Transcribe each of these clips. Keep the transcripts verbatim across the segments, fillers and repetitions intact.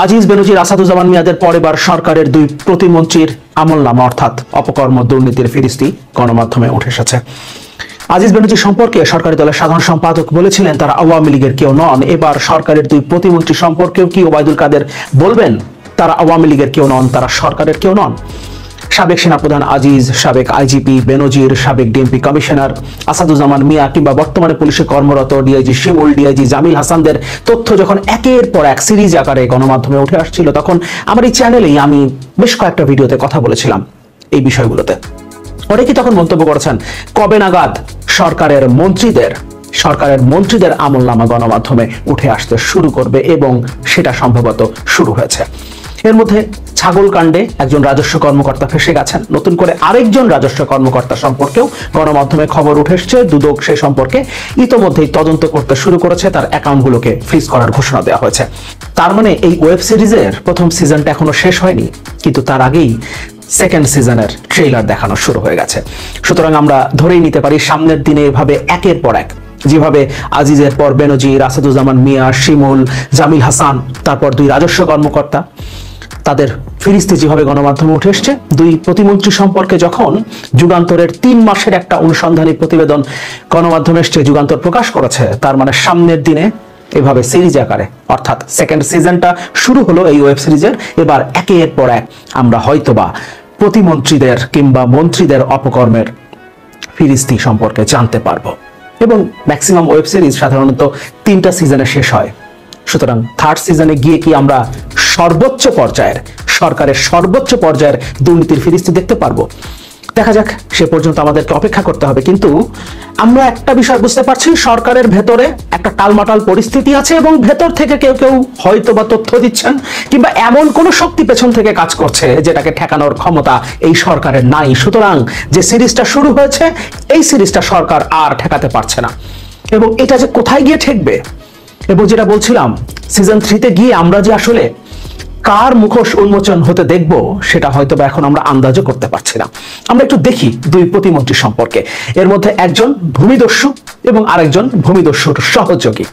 আজিজ বেনজির আসাদুজ্জামান মিয়াদের পর এবার সরকারের দুই প্রতিমন্ত্রীর আমলনামা অর্থাৎ অপকর্ম দুর্নীতির ফিরিস্তি গণমাধ্যমে উঠে এসেছে। আজিজ বেনজির সম্পর্কে সরকারি দলের সাধারণ সম্পাদক বলেছিলেন তারা আওয়ামী লীগের কেউ নন। এবার সরকারের দুই প্রতিমন্ত্রী সম্পর্কেও কি ওবায়দুল কাদের বলবেন তারা আওয়ামী লীগের কেউ নন, তারা সরকারের কেউ নন? সাবেক সেনাপ্রধান আজিজ, সাবেক আইজিপি বেনজির, সাবেক ডিএমপি কমিশনার আসাদুজ্জামান মিয়া কিংবা বর্তমানে পুলিশে কর্মরত ডিআইজি শিমুল, ডিআইজি জামিল হাসানদের তথ্য যখন একের পর এক সিরিজ আকারে গণমাধ্যমে উঠে আসছিল, তখন আমার এই চ্যানেলেই আমি বেশ কয়েকটা ভিডিওতে কথা বলেছিলাম এই বিষয়গুলোতে। অনেকেই তখন মন্তব্য করেছেন কবে নাগাদ সরকারের মন্ত্রীদের সরকারের মন্ত্রীদের আমলনামা গণমাধ্যমে উঠে আসতে শুরু করবে, এবং সেটা সম্ভবত শুরু হয়েছে। এর মধ্যে ছাগল কাণ্ডে একজন রাজস্ব কর্মকর্তা ফেসে গেছেন, নতুন করে আরেকজন রাজস্ব কর্মকর্তা সম্পর্কেও গণমাধ্যমে খবর উঠে এসেছে। দুদক সে সম্পর্কে ইতোমধ্যেই তদন্ত করতে শুরু করেছে, তার অ্যাকাউন্টগুলোকে ফ্রিজ করার ঘোষণা দেওয়া হয়েছে। তার মানে এই ওয়েব সিরিজের প্রথম সিজনটা এখনো শেষ হয়নি, কিন্তু তার আগেই সেকেন্ড সিজনের ট্রেলার দেখানো শুরু হয়ে গেছে। সুতরাং আমরা ধরেই নিতে পারি সামনের দিনে এভাবে একের পর এক যেভাবে আজিজের পর বেনজির, আসাদুজ্জামান মিয়া, শিমুল, জামিল হাসান, তারপর দুই রাজস্ব কর্মকর্তা, তাদের ফিরিস্তি যেভাবে গণমাধ্যমে উঠে এসছে, দুই প্রতিমন্ত্রী সম্পর্কে যখন যুগান্তরের তিন মাসের একটা অনুসন্ধানী প্রতিবেদন গণমাধ্যমে এসছে, যুগান্তর প্রকাশ করেছে, তার মানে সামনের দিনে এভাবে সিরিজ আকারে অর্থাৎ সেকেন্ড সিজনটা শুরু হলো এই ওয়েব সিরিজের। এবার একের পর এক আমরা হয়তোবা প্রতিমন্ত্রীদের কিংবা মন্ত্রীদের অপকর্মের ফিরিস্তি সম্পর্কে জানতে পারবো, এবং ম্যাক্সিমাম ওয়েব সিরিজ সাধারণত তিনটা সিজনে শেষ হয়। সুতরাং থার্ড সিজনে গিয়ে কি আমরা সর্বোচ্চ পর্যায়ের সরকারের সর্বোচ্চ পর্যায়ের দুর্নীতির ফিরিস্তি দেখতে পারবো? দেখা যাক, সে পর্যন্ত আমাদেরকে অপেক্ষা করতে হবে। কিন্তু আমরা একটা বিষয় বুঝতে পারছি, সরকারের ভেতরে একটা টালমাটাল পরিস্থিতি আছে, এবং ভেতর থেকে কেউ কেউ হয়তো বা তথ্য দিচ্ছেন, কিংবা এমন কোন শক্তি পেছন থেকে কাজ করছে যেটাকে ঠেকানোর ক্ষমতা এই সরকারের নাই। সুতরাং যে সিরিজটা শুরু হয়েছে, এই সিরিজটা সরকার আর ঠেকাতে পারছে না, এবং এটা যে কোথায় গিয়ে ঠেকবে, এবং যেটা বলছিলাম সিজন থ্রিতে গিয়ে আমরা যে আসলে কার মুখোশ উন্মোচন হতে দেখব, সেটা হয়তো বা এখন আমরা আন্দাজও করতে পারছি না। আমরা একটু দেখি দুই প্রতিমন্ত্রী সম্পর্কে। এর মধ্যে একজন ভূমিদস্যু এবং আরেকজন ভূমিদস্যুর সহযোগী।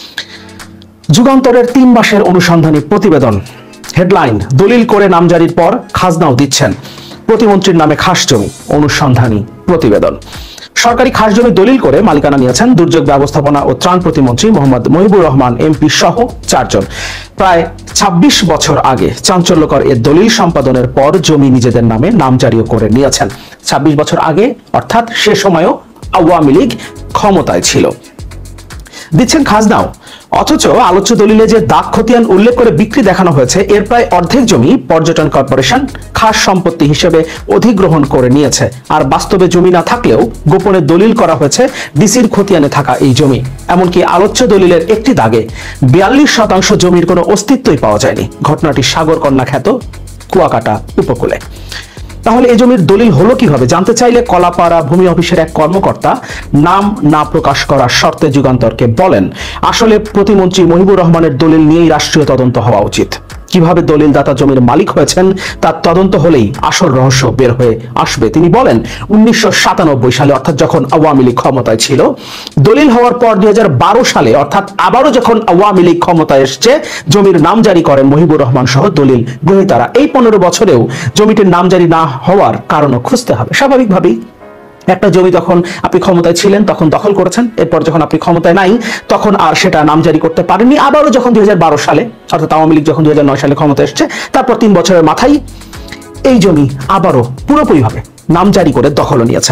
যুগান্তরের তিন মাসের অনুসন্ধানী প্রতিবেদন, হেডলাইন দলিল করে নামজারির পর খাজনাও দিচ্ছেন, প্রতিমন্ত্রীর নামে খাস জমি, অনুসন্ধানী প্রতিবেদন। সরকারি খাস জমি দলিল করে মালিকানা নিয়েছেন দুর্যোগ ব্যবস্থাপনা ও ত্রাণ প্রতিমন্ত্রী মোহাম্মদ মহিবুর রহমান এমপি সহ চারজন। প্রায় ছাব্বিশ বছর আগে চাঞ্চল্যকর এ দলিল সম্পাদনের পর জমি নিজেদের নামে নামজারিও করে নিয়েছেন। ছাব্বিশ বছর আগে, অর্থাৎ সে সময়ও আওয়ামী লীগ ক্ষমতায় ছিল। দিচ্ছেন খাজনাও, অথচ আলোচ্য দলিলে যে দাগ খতিয়ান উল্লেখ করে বিক্রি দেখানো হয়েছে, এর প্রায় অর্ধেক জমি পর্যটন কর্পোরেশন খাস সম্পত্তি হিসেবে অধিগ্রহণ করে নিয়েছে। আর বাস্তবে জমি না থাকলেও গোপনে দলিল করা হয়েছে ডিসির খতিয়ানে থাকা এই জমি। এমনকি আলোচ্য দলিলের একটি দাগে বিয়াল্লিশ শতাংশ জমির কোনো অস্তিত্বই পাওয়া যায়নি। ঘটনাটি সাগরকন্যা খ্যাত কুয়াকাটা উপকূলে। তাহলে এই জমির দলিল হলো কিভাবে জানতে চাইলে কলাপাড়া ভূমি অফিসের এক কর্মকর্তা নাম না প্রকাশ করার শর্তে যুগান্তরকে বলেন, আসলে প্রতিমন্ত্রী মহিবুর রহমানের দলিল নিয়েই রাষ্ট্রীয় তদন্ত হওয়া উচিত। কিভাবে দলিলদাতা জমির মালিক হয়েছেন তার তদন্ত হলেই আসল রহস্য বের হয়ে আসবে। তিনি বলেন, উনিশশো সাতানব্বই সালে অর্থাৎ যখন আওয়ামী লীগ ক্ষমতায় ছিল, দলিল হওয়ার পর দুই হাজার বারো সালে অর্থাৎ আবারও যখন আওয়ামী লীগ ক্ষমতায় এসছে, জমির নামজারি করেন মহিবুর রহমান সহ দলিল গ্রহীতারা। এই পনেরো বছরেও জমিটির নামজারি না হওয়ার কারণও খুঁজতে হবে। স্বাভাবিকভাবেই একটা জমি তখন আপনি ক্ষমতায় ছিলেন তখন দখল করেছেন, এরপর যখন আপনি ক্ষমতায় নাই তখন আর সেটা নামজারি করতে পারেননি। আবারও যখন দুই হাজার বারো সালে অর্থাৎ আওয়ামী লীগ যখন দুই হাজার নয় সালে ক্ষমতায় এসছে, তারপর তিন বছরের মাথায় এই জমি আবারও পুরোপুরিভাবে নামজারি করে দখল নিয়েছেন।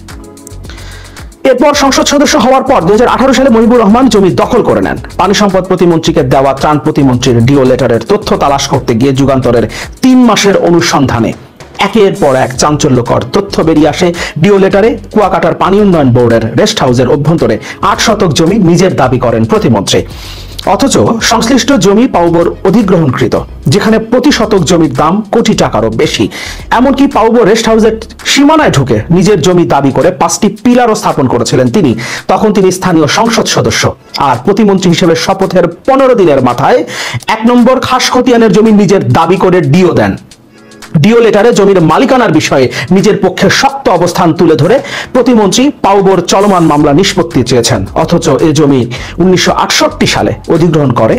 এরপর সংসদ সদস্য হওয়ার পর দুই হাজার আঠারো সালে মহিবুর রহমান জমি দখল করে নেন। পানি সম্পদ প্রতিমন্ত্রীকে দেওয়া ত্রাণ প্রতিমন্ত্রীর ডিও লেটারের তথ্য তালাশ করতে গিয়ে যুগান্তরের তিন মাসের অনুসন্ধানে একের পর এক চাঞ্চল্যকর তথ্য বেরিয়ে আসে। ডিও লেটারে কুয়াকাটার পানি উন্নয়ন বোর্ডের রেস্ট হাউসের অভ্যন্তরে আট শতক জমি নিজের দাবি করেন প্রতিমন্ত্রী, অথচ সংশ্লিষ্ট জমি পাউবোর অধিগ্রহণকৃত, যেখানে প্রতি শতক জমির দাম কোটি টাকারও বেশি। এমনকি পাউবো রেস্ট হাউসের সীমানায় ঢুকে নিজের জমি দাবি করে পাঁচটি পিলারও স্থাপন করেছিলেন তিনি। তখন তিনি স্থানীয় সংসদ সদস্য, আর প্রতিমন্ত্রী হিসেবে শপথের পনেরো দিনের মাথায় এক নম্বর খাস খতিয়ানের জমি নিজের দাবি করে ডিও দেন। ডিও লেটারে জমির মালিকানার বিষয়ে নিজের পক্ষে শক্ত অবস্থান তুলে ধরে প্রতিমন্ত্রী পাউবোর চলমান মামলা নিষ্পত্তি চেয়েছেন, অথচ এ জমি উনিশশো আটষট্টি সালে অধিগ্রহণ করে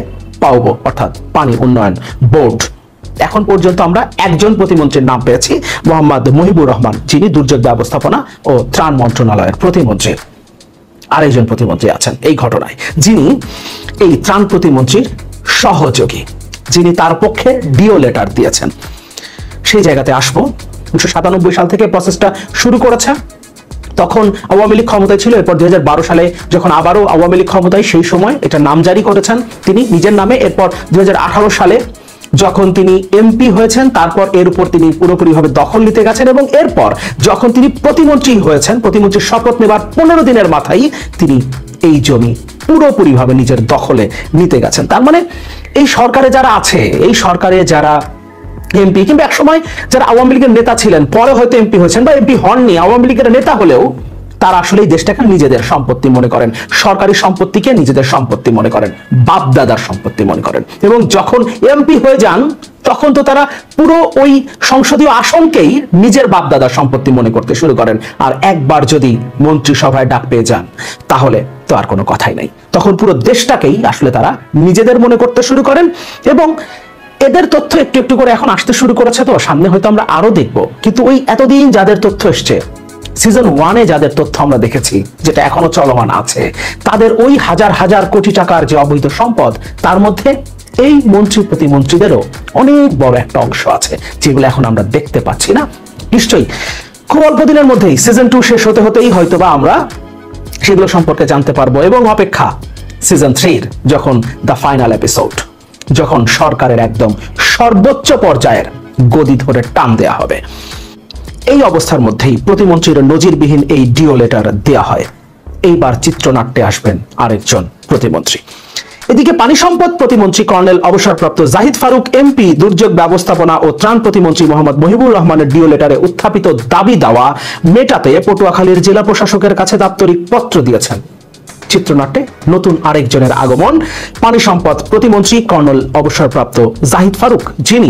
পাওবো অর্থাৎ পানি উন্নয়ন বোর্ড। এখন পর্যন্ত আমরা একজন প্রতিমন্ত্রীর নাম পেয়েছি, মোহাম্মদ মহিবুর রহমান, যিনি দুর্যোগ ব্যবস্থাপনা ও ত্রাণ মন্ত্রণালয়ের প্রতিমন্ত্রী। আরেকজন প্রতিমন্ত্রী আছেন এই ঘটনায়, যিনি এই ত্রাণ প্রতিমন্ত্রীর সহযোগী, যিনি তার পক্ষে ডিও লেটার দিয়েছেন। সেই জায়গাতে আসবো। উনিশশো সাতানব্বই সাল থেকে প্রসেসটা শুরু করেছে। তখন আওয়ামী লীগ ক্ষমতায় ছিল। এরপর দুই হাজার বারো সালে যখন আবারও আওয়ামী লীগ ক্ষমতায়, সেই সময় এটা নাম জারি করেছেন তিনি নিজের নামে। এরপর দুই হাজার আঠারো সালে যখন তিনি এমপি হয়েছেন, তারপর এর উপর তিনি পুরোপুরিভাবে দখল নিতে গেছেন এবং এরপর যখন তিনি প্রতিমন্ত্রী হয়েছেন, প্রতিমন্ত্রীর শপথ নেবার পনেরো দিনের মাথায় তিনি এই জমি পুরোপুরিভাবে নিজের দখলে নিতে গেছেন। তার মানে এই সরকারে যারা আছে, এই সরকারে যারা এমপি কিংবা একসময় যারা আওয়ামী লীগের নেতা ছিলেন, পরে হয়তো এমপি হয়েছেন বা এমপি হননি, আওয়ামী লীগের নেতা হলেও তারা আসলে এই দেশটাকে নিজেদের সম্পত্তি মনে করেন, সরকারি সম্পত্তিকে নিজেদের সম্পত্তি মনে করেন, বাপদাদার সম্পত্তি মনে করেন। এবং যখন এমপি হয়ে যান তখন তো তারা পুরো ওই সংসদীয় আসনকেই নিজের বাপদাদার সম্পত্তি মনে করতে শুরু করেন। আর একবার যদি মন্ত্রিসভায় ডাক পেয়ে যান তাহলে তো আর কোনো কথাই নাই, তখন পুরো দেশটাকেই আসলে তারা নিজেদের মনে করতে শুরু করেন। এবং এদের তথ্য একটু একটু করে এখন আসতে শুরু করেছে, তো সামনে হয়তো আমরা আরো দেখব। কিন্তু ওই এতদিন যাদের তথ্য এসছে, সিজন ওয়ানে যাদের তথ্য আমরা দেখেছি, যেটা এখনো চলমান আছে, তাদের ওই হাজার হাজার কোটি টাকার যে অবৈধ সম্পদ, তার মধ্যে এই মন্ত্রী প্রতিমন্ত্রীদেরও অনেক বড় একটা অংশ আছে, যেগুলো এখন আমরা দেখতে পাচ্ছি না। নিশ্চয়ই খুব অল্প দিনের মধ্যেই সিজন টু শেষ হতে হতেই হয়তোবা আমরা সেগুলো সম্পর্কে জানতে পারবো। এবং অপেক্ষা সিজন থ্রির, যখন দ্য ফাইনাল এপিসোড, যখন সরকারের একদম সর্বোচ্চ পর্যায়ের গদি ধরে টান দেয়া হবে। এই অবস্থার মধ্যেই প্রতিমন্ত্রীর নজিরবিহীন এই ডিও লেটার দেয়া হয়। এইবার চিত্রনাট্যে আসবেন আরেকজন প্রতিমন্ত্রী। এদিকে পানি সম্পদ প্রতিমন্ত্রী কর্নেল অবসরপ্রাপ্ত জাহিদ ফারুক এমপি দুর্যোগ ব্যবস্থাপনা ও ত্রাণ প্রতিমন্ত্রী মোহাম্মদ মহিবুর রহমানের ডিও লেটারে উত্থাপিত দাবি দাওয়া মেটাতে পটুয়াখালীর জেলা প্রশাসকের কাছে দাপ্তরিক পত্র দিয়েছেন। চিত্রনাট্যে নতুন আরেকজনের আগমন, পানি সম্পদ প্রতিমন্ত্রী কর্নেল অবসরপ্রাপ্ত জাহিদ ফারুক, যিনি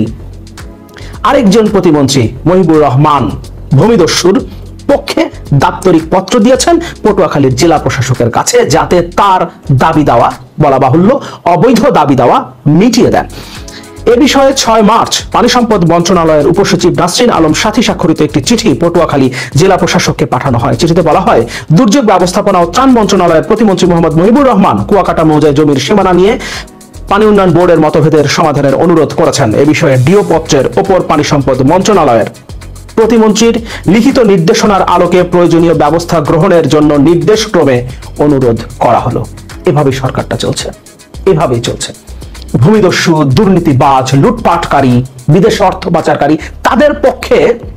আরেকজন প্রতিমন্ত্রী মহিবুর রহমান ভূমিদস্যুর পক্ষে দাপ্তরিক পত্র দিয়েছেন পটুয়াখালীর জেলা প্রশাসকের কাছে, যাতে তার দাবি দাওয়া, বলা বাহুল্য অবৈধ দাবি দাওয়া, মিটিয়ে দেন। এ বিষয়ে ছয় মার্চ পানি সম্পদ মন্ত্রণালয়ের উপসচিব নাসরিন আলম সাথী স্বাক্ষরিত একটি চিঠি পটুয়াখালী জেলা প্রশাসককে পাঠানো হয়। চিঠিতে বলা হয়, দুর্যোগ ব্যবস্থাপনা ও ত্রাণ মন্ত্রণালয়ের প্রতিমন্ত্রী মোহাম্মদ মহিবুর রহমান কুয়াকাটা মৌজায় জমির সীমানা নিয়ে পানি উন্নয়ন বোর্ডের মতভেদের সমাধানের অনুরোধ করেছেন। এ বিষয়ে ডিও পত্রের ওপর পানি সম্পদ মন্ত্রণালয়ের প্রতিমন্ত্রীর লিখিত নির্দেশনার আলোকে প্রয়োজনীয় ব্যবস্থা গ্রহণের জন্য নির্দেশক্রমে অনুরোধ করা হলো। এভাবেই সরকারটা চলছে, এভাবেই চলছে। ভূমিদস্যু, দুর্নীতিবাজ, লুটপাটকারী, বিদেশে অর্থ পাচারকারী, তাদের পক্ষে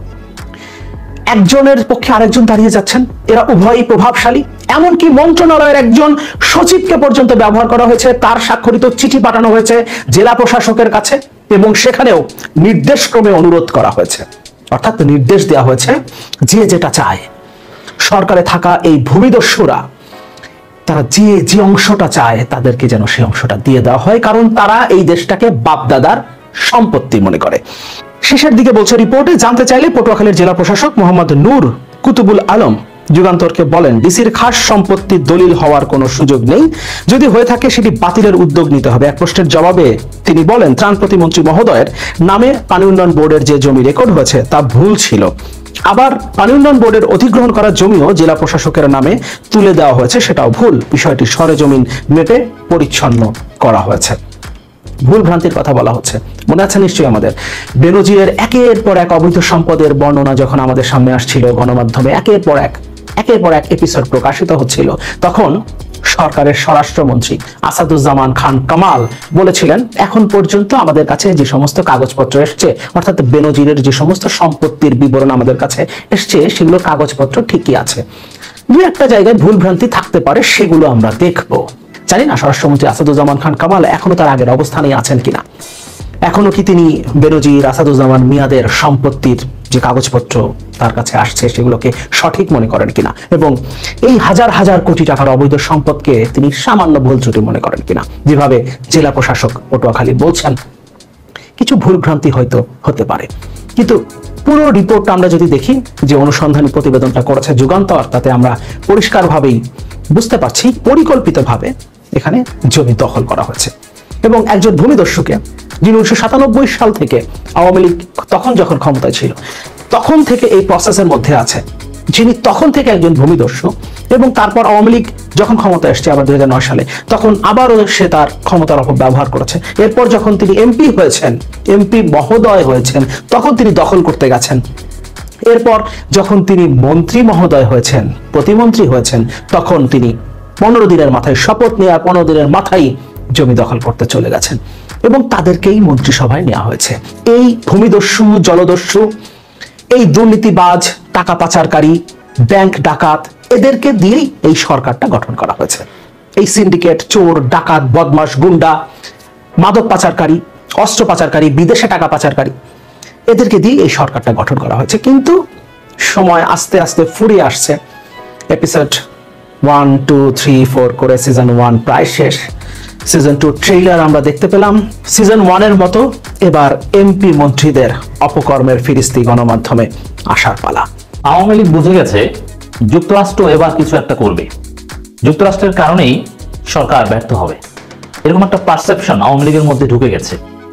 একজনের পক্ষে আরেকজন দাঁড়িয়ে যাচ্ছেন। এরা উভয়ই প্রভাবশালী। এমনকি মন্ত্রণালয়ের একজন সচিবকে পর্যন্ত ব্যবহার করা হয়েছে, তার স্বাক্ষরিত চিঠি পাঠানো হয়েছে জেলা প্রশাসকের কাছে এবং সেখানেও নির্দেশক্রমে অনুরোধ করা হয়েছে, অর্থাৎ নির্দেশ দেওয়া হয়েছে যে যেটা চায়। সরকারে থাকা এই ভূমিদস্যুরা তারা যে যে অংশটা চায় তাদেরকে যেন সেই অংশটা দিয়ে দেওয়া হয়, কারণ তারা এই দেশটাকে বাপদাদার সম্পত্তি মনে করে। শেষের দিকে বলছে রিপোর্টে, জানতে চাইলে পটুয়াখালীর জেলা প্রশাসক মোহাম্মদ নূর কুতুবুল আলম যুগান্তরকে বলেন, ডিসির খাস সম্পত্তির দলিল হওয়ার কোনো সুযোগ নেই, যদি হয়ে থাকে সেটি বাতিলের উদ্যোগ নিতে হবে। এক প্রশ্নের জবাবে তিনি বলেন, ত্রাণ প্রতিমন্ত্রী মহোদয়ের নামে পানি উন্নয়ন বোর্ডের যে জমি রেকর্ড হয়েছে তা ভুল ছিল। আবার পানি উন্নয়ন বোর্ডের অধিগ্রহণ করা জমিও জেলা প্রশাসকের নামে তুলে দেওয়া হয়েছে, সেটাও ভুল। বিষয়টি সরেজমিন মেপে পরিচ্ছন্ন করা হয়েছে। ভুল ভ্রান্তির কথা বলা হচ্ছে, মনে আছে নিশ্চয়ই আমাদের বেনজিরের একের পর এক অবৈধ সম্পদের বর্ণনা যখন আমাদের সামনে আসছিল গণমাধ্যমে, একের পর এক একের পর এক এপিসোড প্রকাশিত হচ্ছিল, তখন সরকারের স্বরাষ্ট্রমন্ত্রী আসাদুজ্জামান খান কামাল বলেছিলেন, এখন পর্যন্ত আমাদের কাছে যে সমস্ত কাগজপত্র এসছে, অর্থাৎ বেনজিরের যে সমস্ত সম্পত্তির বিবরণ আমাদের কাছে এসছে, সেগুলো কাগজপত্র ঠিকই আছে, দু একটা জায়গায় ভুল ভ্রান্তি থাকতে পারে, সেগুলো আমরা দেখব। জানি না স্বরাষ্ট্রমন্ত্রী আসাদুজ্জামান খান কামাল এখনো তার আগের অবস্থানেই আছেন কিনা, এখনো কি তিনি বেনজির, আসাদুজ্জামান মিয়াদের সম্পত্তির যে কাগজপত্র তার কাছে আসছে সেগুলোকে সঠিক মনে করেন কিনা, এবং এই হাজার হাজার কোটি টাকার অবৈধ সম্পদকে তিনি সামান্য ভুল ত্রুটি মনে করেন কিনা। যেভাবে জেলা প্রশাসক পটুয়াখালী বলছেন, কিছু ভুল ভ্রান্তি হয়তো হতে পারে, কিন্তু পুরো রিপোর্টটা আমরা যদি দেখি, যে অনুসন্ধানী প্রতিবেদনটা করেছে যুগান্তর, তাতে আমরা পরিষ্কারভাবেই বুঝতে পারছি পরিকল্পিতভাবে এখানে জমি দখল করা হয়েছে এবং একজন ভূমিদস্যুকে, যিনি উনিশশো সাতানব্বই সাল থেকে আওয়ামী লীগ তখন যখন ক্ষমতায় ছিল তখন থেকে এই প্রসেসের মধ্যে আছে, যিনি তখন থেকে একজন ভূমিদস্যু এবং তারপর আওয়ামী লীগ যখন ক্ষমতায় এসছে আবার দুই হাজার নয় সালে, তখন আবারও সে তার ক্ষমতার অপব্যবহার করেছে। এরপর যখন তিনি এমপি হয়েছেন, এমপি মহোদয় হয়েছেন, তখন তিনি দখল করতে গেছেন। এরপর যখন তিনি মন্ত্রী মহোদয় হয়েছেন, প্রতিমন্ত্রী হয়েছেন, তখন তিনি পনেরো দিনের মাথায় শপথ নেওয়ার পনেরো দিনের মাথায় জমি দখল করতে চলে গেছেন এবং তাদেরকেই মন্ত্রিসভায় নেওয়া হয়েছে। এই ভূমিদস্যু, জলদস্যু, এই দুর্নীতিবাজ, টাকা পাচারকারী, ব্যাংক ডাকাত, এদেরকে দিয়েই এই সরকারটা গঠন করা হয়েছে। এই সিন্ডিকেট, চোর, ডাকাত, বদমাশ, গুন্ডা, মাদক পাচারকারী, অস্ত্র পাচারকারী, বিদেশে টাকা পাচারকারী, এদেরকে দিয়ে এই সরকারটা গঠন করা হয়েছে। কিন্তু সময় আস্তে আস্তে ফুরিয়ে আসছে। Episode one two three four করে সিজন ওয়ান প্রায় শেষ। সিজন টু ট্রেইলার আমরা দেখতে পেলাম। সিজন ওয়ানের মতো এবার এমপি মন্ত্রীদের অপকর্মের ফিরিস্তি গণমাধ্যমে আসার পালা। আওয়ামী লীগ বুঝে গেছে যুক্তরাষ্ট্র এবার কিছু একটা করবে, যুক্তরাষ্ট্রের কারণেই সরকার ব্যর্থ হবে, এরকম একটা পারসেপশন আওয়ামী লীগের মধ্যে ঢুকে গেছে।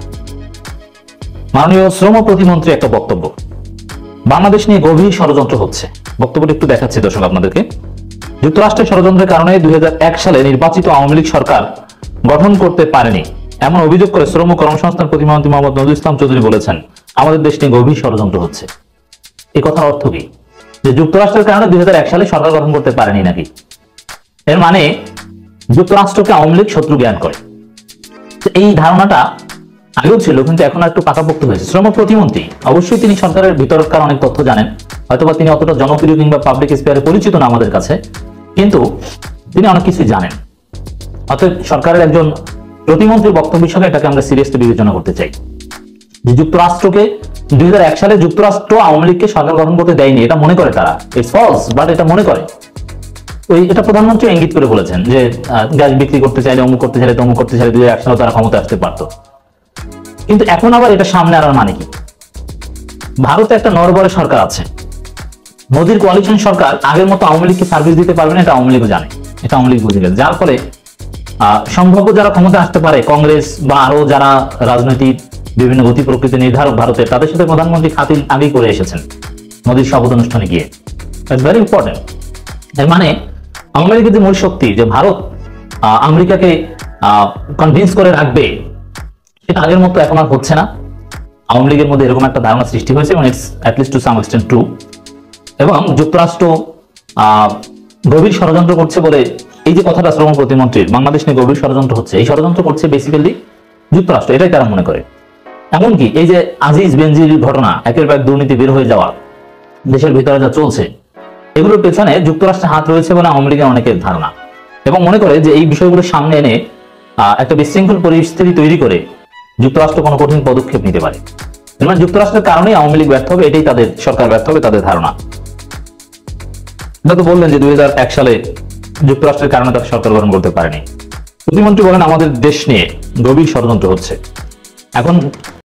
মাননীয় শ্রম প্রতিমন্ত্রী একটা বক্তব্য, বাংলাদেশ নিয়ে গভীর ষড়যন্ত্র হচ্ছে, বক্তব্যটা একটু দেখাচ্ছি দর্শক আপনাদেরকে। যুক্তরাষ্ট্রের ষড়যন্ত্রের কারণে দুই হাজার এক সালে নির্বাচিত আওয়ামী লীগ সরকার গঠন করতে পারেনি এমন অভিযোগ করে শ্রম কর্মসংস্থান প্রতিমন্ত্রী মোহাম্মদ নজরুল ইসলাম চৌধুরী বলেছেন, আমাদের দেশ নিয়ে গভীর ষড়যন্ত্র হচ্ছে। এই কথার অর্থ কি? যে যুক্তরাষ্ট্রের কারণে দুই হাজার এক সালে সরকার গঠন করতে পারেনি নাকি? এর মানে যুক্তরাষ্ট্রকে আওয়ামী লীগ শত্রু জ্ঞান করে। এই ধারণাটা আগেও ছিল, কিন্তু এখন একটু পাকাপোক্ত হয়েছে। শ্রম প্রতিমন্ত্রী অবশ্যই তিনি সরকারের ভিতরকার অনেক তথ্য জানেন, হয়তোবা তিনি অতটা জনপ্রিয় কিংবা পাবলিক স্পেয়ারে পরিচিত না আমাদের কাছে, কিন্তু তিনি অনেক কিছু জানেন। অতএব সরকারের একজন প্রতিমন্ত্রীর বক্তব্য হিসেবে এটাকে আমরা সিরিয়াসলি বিবেচনা করতে চাই। যে যুক্তরাষ্ট্রকে দুই হাজার এক সালে যুক্তরাষ্ট্র আওয়ামী লীগকে সরকার গঠন করতে দেয়নি, এটা মনে করে তারা। ইটস ফলস, বাট এটা মনে করে। ওই এটা প্রধানমন্ত্রী ইঙ্গিত করে বলেছেন যে গ্যাস বিক্রি করতে চাইলে, অমুক করতে চাইলে, তমুক করতে চাইলে দুই হাজার এক সালে তারা ক্ষমতা আসতে পারত। কিন্তু এখন আবার এটা সামনে আনার মানে কি? ভারতে একটা নরবরে সরকার আছে, মোদীর কোয়ালিশন সরকার আগের মতো আওয়ামী লীগকে সার্ভিস দিতে পারবে না, এটা আওয়ামী লীগও জানে, এটা আওয়ামী লীগ বুঝে গেছে। যার ফলে আহ সম্ভাব্য যারা ক্ষমতা আসতে পারে, কংগ্রেস বা আরো যারা রাজনৈতিক বিভিন্ন গতি প্রকৃতি নির্ধারক ভারতের, তাদের সাথে প্রধানমন্ত্রী খাতির আগেই করে এসেছেন মোদীর শপথ অনুষ্ঠানে গিয়ে। It's very important. এর মানে আওয়ামী লীগের যে মূল শক্তি, যে ভারত আমেরিকাকে কনভিন্স করে রাখবে, সেটা আগের মতো এখন আর হচ্ছে না। আওয়ামী লীগের মধ্যে এরকম একটা ধারণা সৃষ্টি হয়েছে এবং it's at least to some extent true. এবং যুক্তরাষ্ট্র আহ গভীর ষড়যন্ত্র করছে বলে এই যে কথাটা শ্রম প্রতিমন্ত্রীর, বাংলাদেশ নিয়ে গভীর ষড়যন্ত্র হচ্ছে, এই ষড়যন্ত্র করছে বেসিক্যালি যুক্তরাষ্ট্র, এটাই তারা মনে করে। এমনকি এই যে আজিজ বেনজির ঘটনা, একের পর এক দুর্নীতি বের হয়ে যাওয়া, দেশের ভিতরে যা চলছে, এগুলোর পেছনে যুক্তরাষ্ট্রের হাত রয়েছে বলে আওয়ামী লীগের অনেকের ধারণা, এবং মনে করে যে এই বিষয়গুলো সামনে এনে আহ একটা বিশৃঙ্খল পরিস্থিতি তৈরি করে যুক্তরাষ্ট্র কোনো কঠিন পদক্ষেপ নিতে পারে। মানে যুক্তরাষ্ট্রের কারণেই আওয়ামী লীগ ব্যর্থ হবে, এটাই তাদের সরকার ব্যর্থ হবে, তাদের ধারণা। তো বললেন যে দুই হাজার এক সালে যুক্তরাষ্ট্রের কারণে তারা সরকার গঠন করতে পারেনি। প্রতিমন্ত্রী বলেন আমাদের দেশ নিয়ে গভীর ষড়যন্ত্র হচ্ছে। এখন